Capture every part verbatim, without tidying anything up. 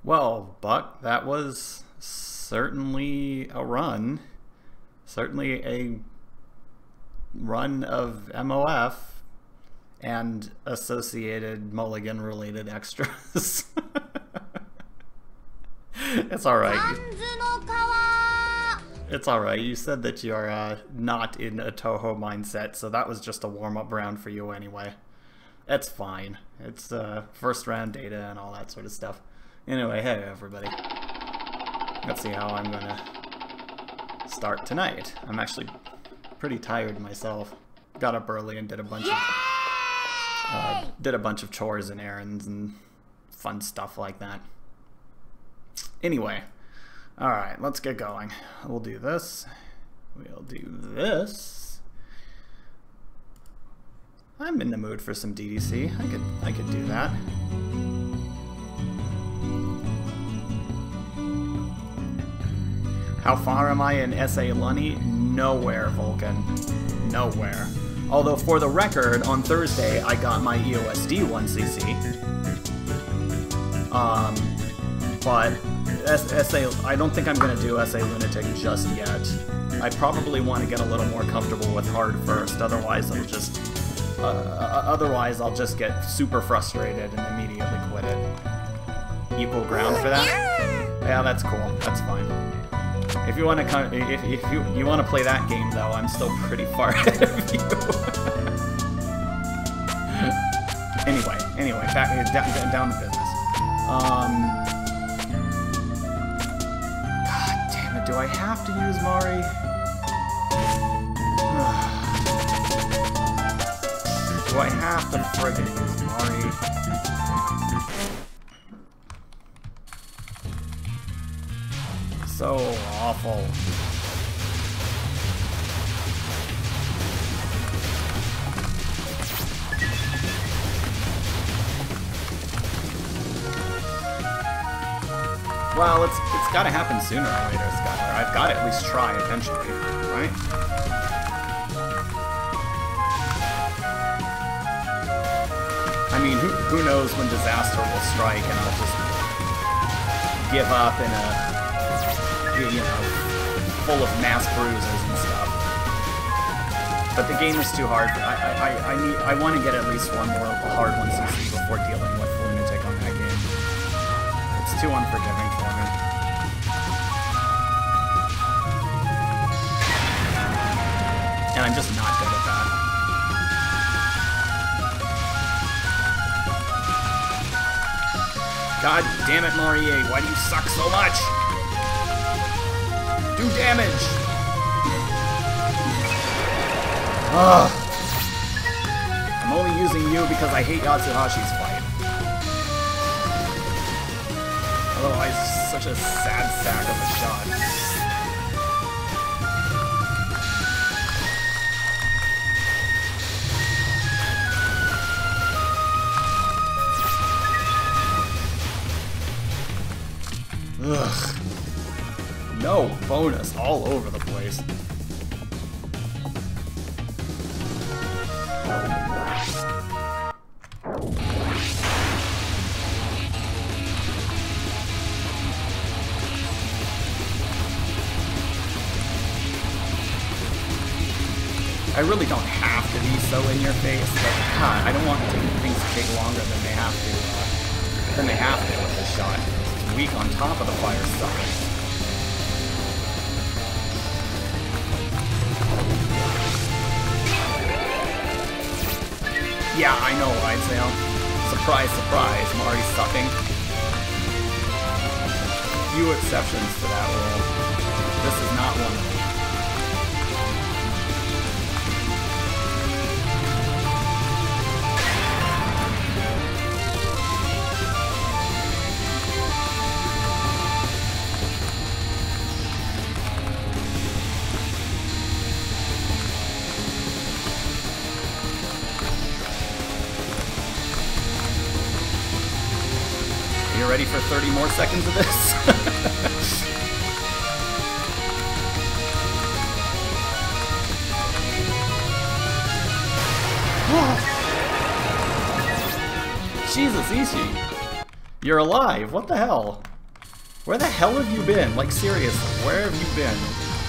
Well, Buck, that was certainly a run. Certainly a run of M O F and associated mulligan-related extras. It's alright. It's alright. You said that you're uh, not in a Touhou mindset, so that was just a warm-up round for you anyway. It's fine. It's uh, first round data and all that sort of stuff. Anyway, hey everybody. Let's see how I'm gonna start tonight. I'm actually pretty tired myself. Got up early and did a bunch of uh, did a bunch of chores and errands and fun stuff like that. Anyway, all right, let's get going. We'll do this. We'll do this. I'm in the mood for some D D C. I could I could do that. How far am I in S A Lunny? Nowhere, Vulcan. Nowhere. Although, for the record, on Thursday I got my E O S D one C C. Um, but S A, I don't think I'm going to do S A Lunatic just yet. I probably want to get a little more comfortable with hard first, otherwise I'll just... Uh, otherwise, I'll just get super frustrated and immediately quit it. Equal ground for that? Yeah, that's cool. That's fine. If you want to come, if, if you you want to play that game though, I'm still pretty far ahead of you. anyway, anyway, back down, down to business. Um, God damn it! Do I have to use Mari? Do I have to friggin' use Mari? So awful. Well, it's it's gotta happen sooner or later, Skylar. I've gotta at least try eventually, right? I mean, who, who knows when disaster will strike and I'll just give up in a, you know, full of mass bruises and stuff. But the game is too hard. I I, I, need, I want to get at least one more hard one C C before dealing with Lunatic on that game. It's too unforgiving for me. And I'm just not good at that. God damn it, Marie, why do you suck so much? Do damage! Ugh. I'm only using you because I hate Yatsuhashi's fight. Otherwise, such a sad sack of a shot. Ugh. No bonus all over the place. I really don't have to be so in your face, but God, I don't want things to take longer than they have to. Uh, than they have to with this shot. Weak on top of the fire sucker. Yeah, I know, right, Sam? Surprise, surprise, Mari's sucking. Few exceptions to that rule. This is not one of them. You ready for thirty more seconds of this? Jesus, Ishi. You're alive. What the hell? Where the hell have you been? Like, seriously, where have you been?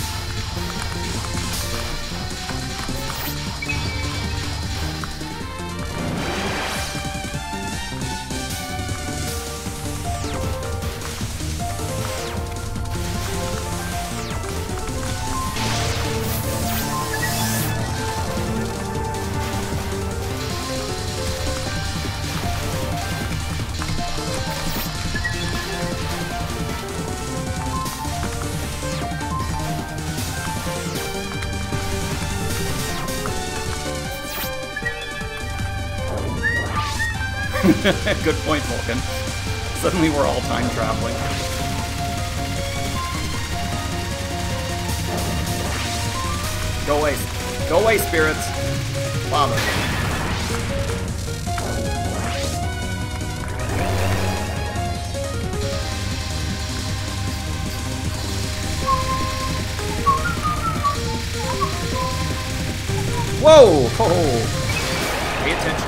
Good point, Vulcan. Suddenly we're all time traveling. Go away. Go away, spirits. Father. Whoa! Oh. Pay attention.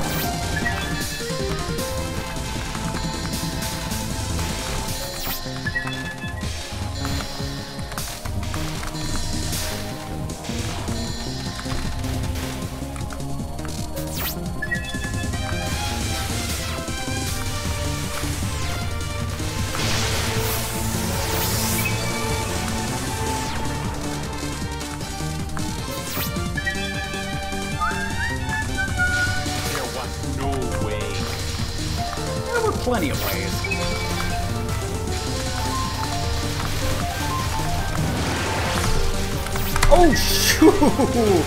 Plenty of ways. Oh, shoot!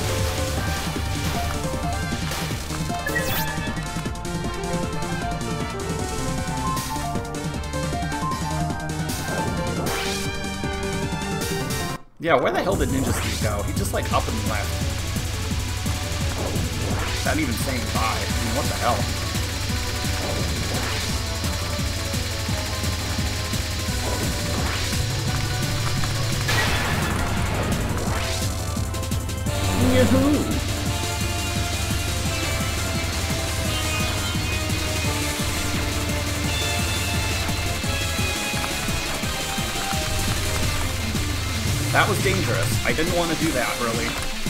Yeah, where the hell did Ninja Steve go? He just like up and left. Without even saying bye. I mean, what the hell? Yahoo! That was dangerous. I didn't want to do that, really.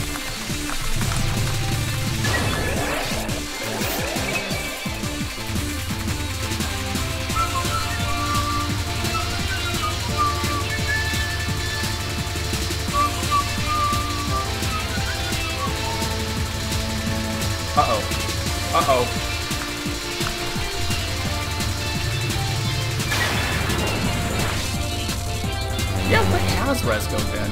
Uh-oh. Uh-oh. Yeah, where has Resco been?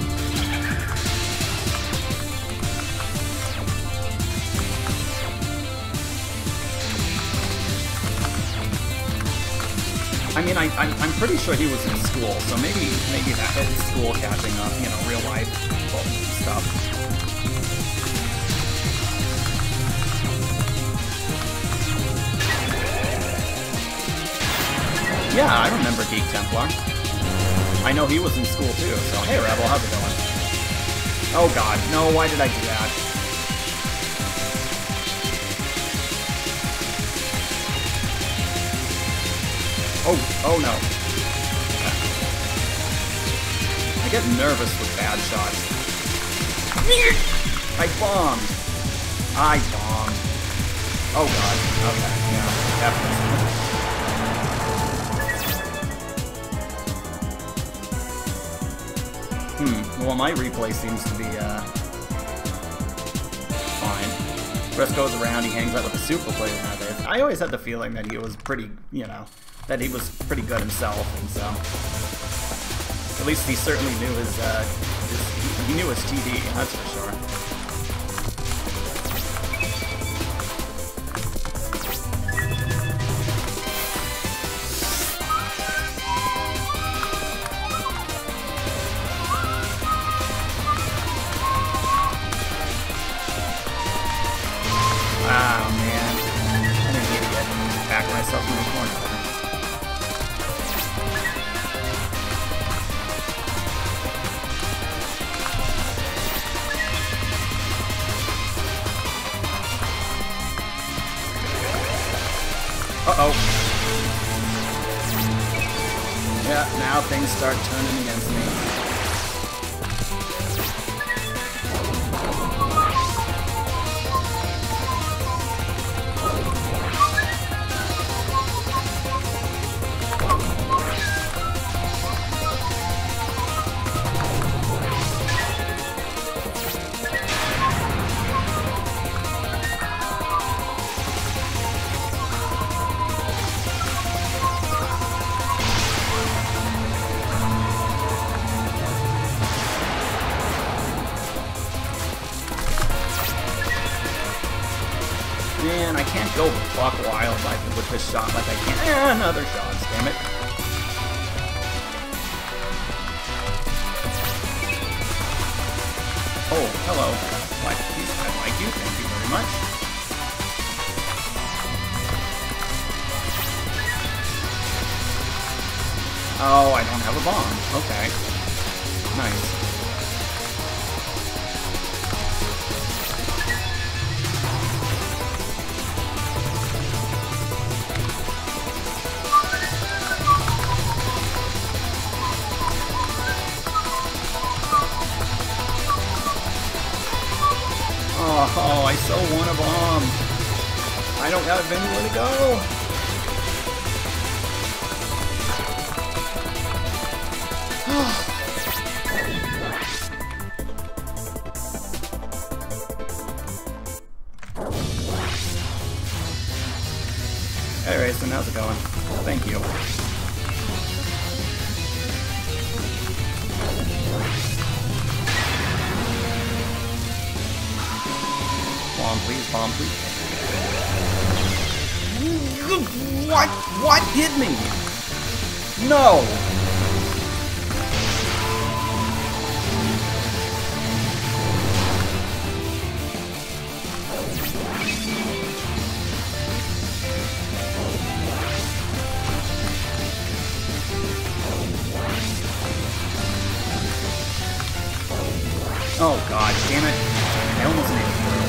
I mean, I, I'm, I'm pretty sure he was in school, so maybe maybe that is school catching up, you know, real life stuff. Yeah, I remember Geek Templar. I know he was in school too, so hey Rebel, how's it going? Oh god, no, why did I do that? Oh, oh no. I get nervous with bad shots. I bombed. I bombed. Oh god, okay, yeah, definitely. Hmm, well my replay seems to be, uh, fine. Rest goes around, he hangs out with the super players nowadays. I always had the feeling that he was pretty, you know, that he was pretty good himself, and so... At least he certainly knew his, uh, his, he knew his T V, that's for sure. Yeah, now things start turning against me. Man, I can't go buck wild like with this shot like I can. Eh, another shot, damn it. Oh, hello. What? I like you, thank you very much. Oh, I don't have a bomb. Okay. Nice. Oh, I so want a bomb. I don't have anywhere to go. Alright, so how's it going? Thank you. Bomb, please, bomb, please. What? What hit me? No! Oh god, damn it. I almost made it through.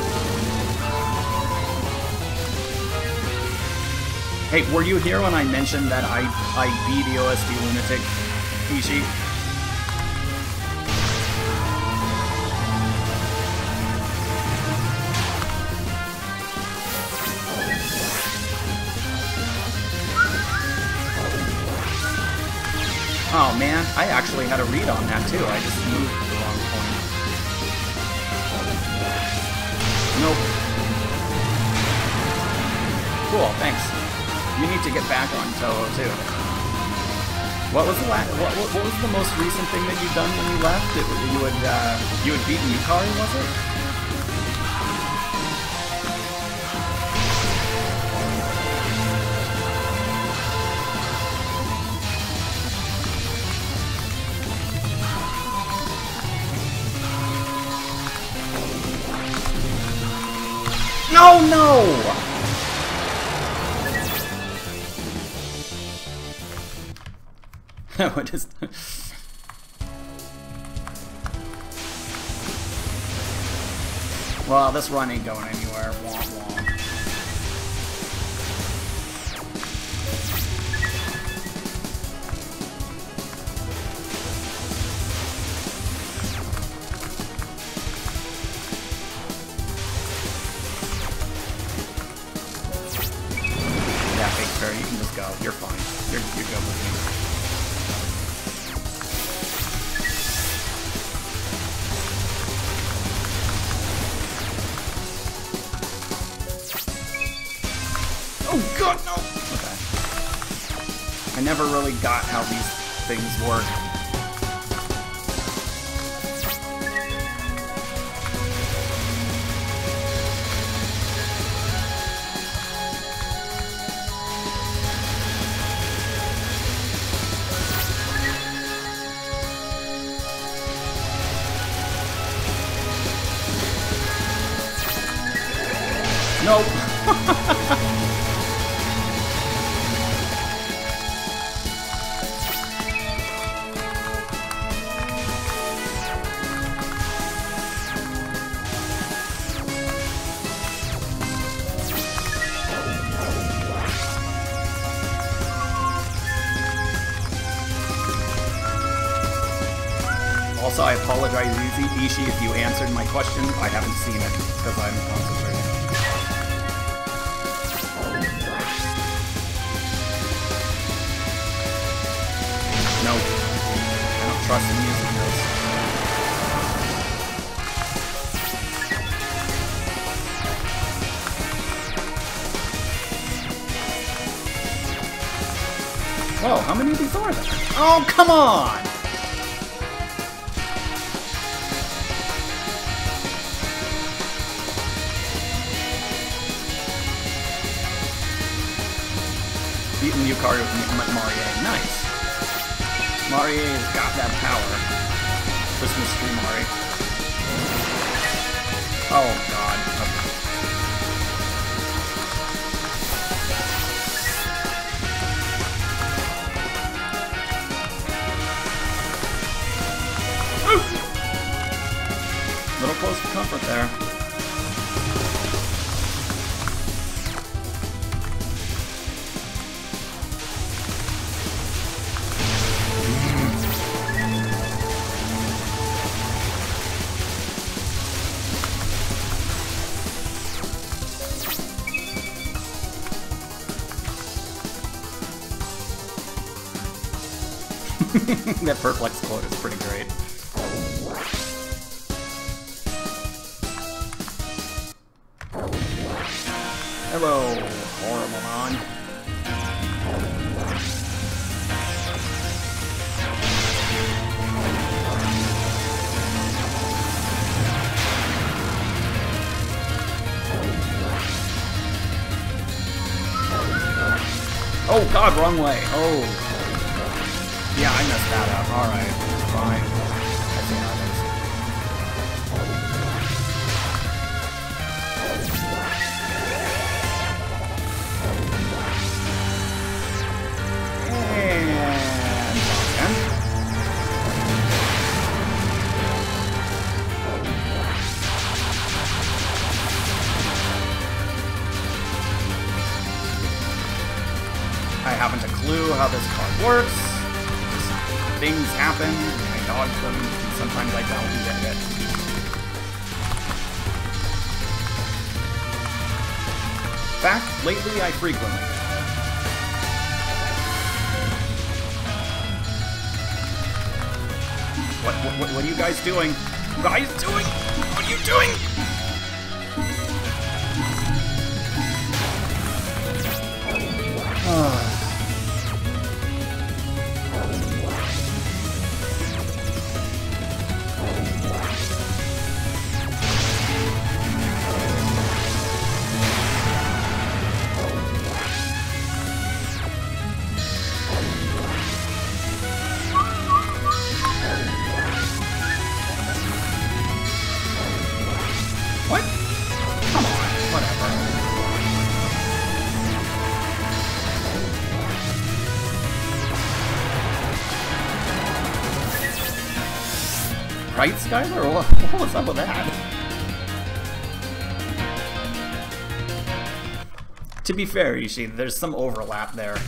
Hey, were you here when I mentioned that I, I beat the O S D Lunatic Ishii? Oh man, I actually had a read on that too. I just moved to the wrong point. Nope. Cool, thanks. You need to get back on Touhou too. What was the last? What, what, what was the most recent thing that you done when you left? It, you had uh, you had beaten Yukari, was it? No, no! What is... Well, this run ain't going anywhere. Womp womp. Yeah, Fake Fairy, you can just go. You're fine. You're, you're good with me. Oh god, no! Okay. I never really got how these things work. Nope. Also, I apologize, Easy Ishi, if you answered my question. I haven't seen it because I'm concentrating. No, I don't trust him using those. Whoa, how many of these are there? Oh, come on! Beating Yukari with Marie. Nice. Marie's got that power. Christmas tree Marie. Oh god. Okay. Oof. Little close for comfort there. That perplex quote is pretty great. Hello, horrible man. Oh god, wrong way. Oh. Yeah, I messed that up. Alright, fine. I see how it is. And... again. I haven't a clue how this card works. Things happen, I dodge them, and sometimes I don't get it. In fact, lately I frequently get it. What, what, what are you guys doing? You guys doing? What are you doing? Ah. Right, Skylar? What, what was up with that? To be fair, Ishii, there's some overlap there.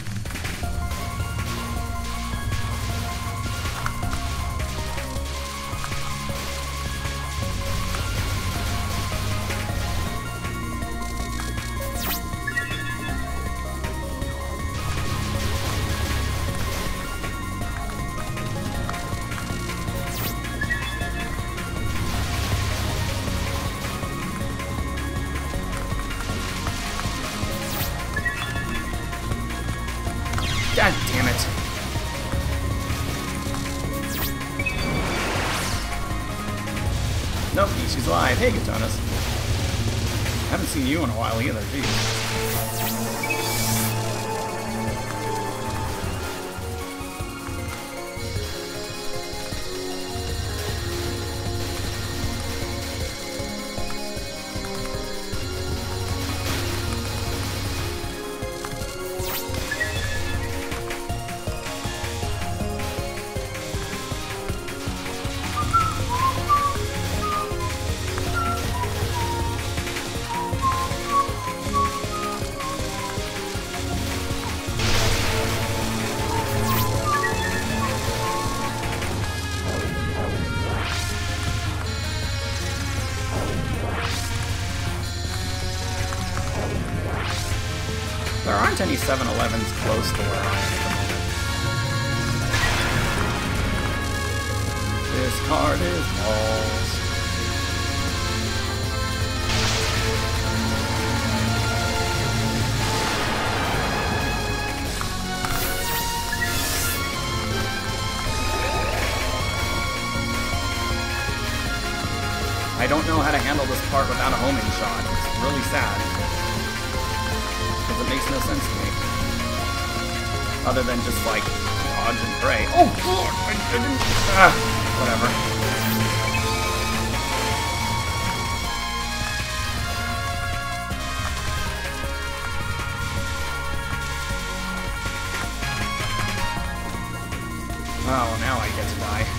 God damn it. Nope, she's alive. Hey, Katanas. Haven't seen you in a while either, geez. There aren't any seven elevens close to where I am at the moment. This card is balls. I don't know how to handle this part without a homing shot. It's really sad. Because it makes no sense to me. Other than just like dodge and pray. Oh god! I didn't. Ah, whatever. Oh, now I get to die.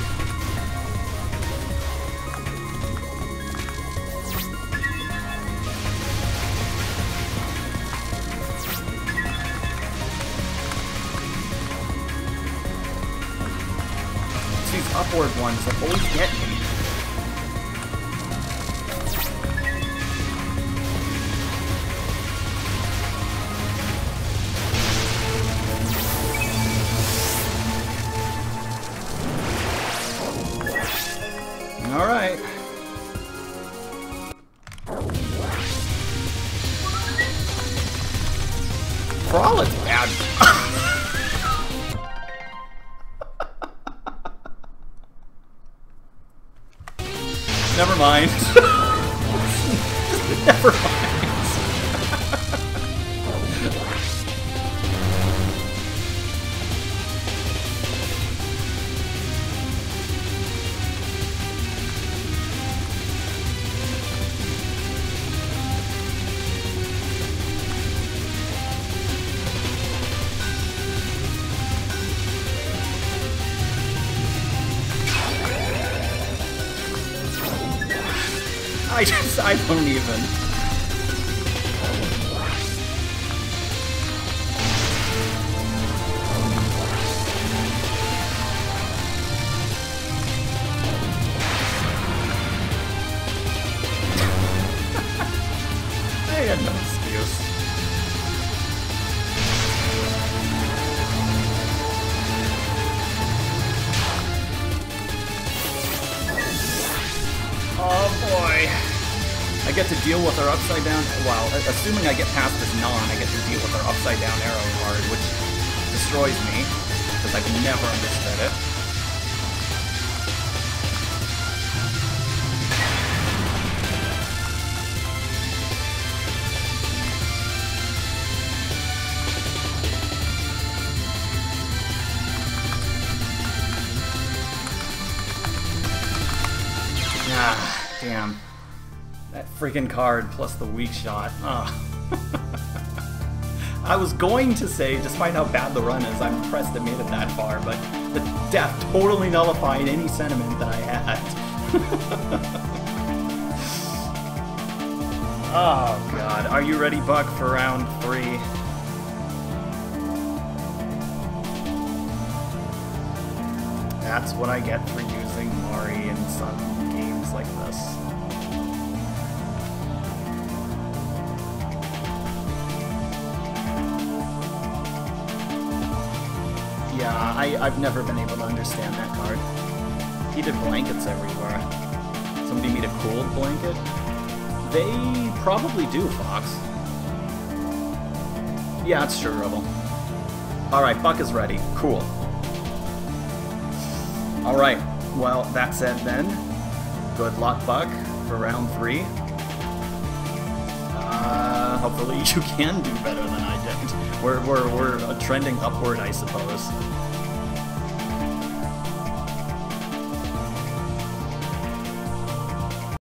These upward ones that always get me. All right. Crawl is bad. Never mind. Never mind. I just, I don't even. I had no excuse. Oh boy. I get to deal with her upside down, well, assuming I get past this non, I get to deal with her upside down arrow card, which destroys me, because I've never understood it. Ah, damn. That freaking card plus the weak shot. Oh. I was going to say, despite how bad the run is, I'm impressed it made it that far, but the death totally nullified any sentiment that I had. Oh god. Are you ready, Buck, for round three? That's what I get for using Mari in some games like this. Yeah, I, I've never been able to understand that card. Heated blankets everywhere. Somebody made a cooled blanket? They probably do, Fox. Yeah, it's Sugar Rebel. Alright, Buck is ready. Cool. Alright, well, that said then, good luck, Buck, for round three. Uh, hopefully you can do better than I did. We're, we're, we're trending upward, I suppose.